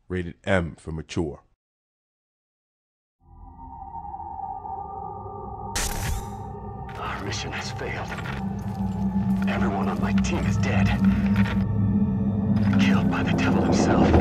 Rated M for mature. Our mission has failed. Everyone on my team is dead. Killed by the devil himself.